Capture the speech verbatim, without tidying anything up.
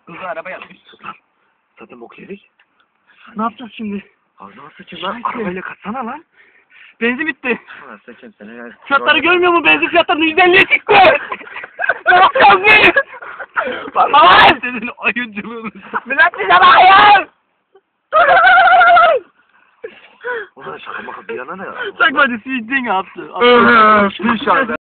Kızı araba yapmış. Zaten bok yedik. Ne yapacağız şimdi? Ağzına sıçayım lan. Arabayla kaçsana lan. Benzin bitti. Ulan sıçayım seni ya. Fiyatları görmüyor mu? Benzin fiyatlarını yüzde elliye çıktı. Ne yapacağız biz? Lan! Senin oyunculuğunu. Millet bize bakıyor. Ulan şaka maka bir yana ne ya? Sag mal, das wie Dinge habt ihr. Öh, Bücher,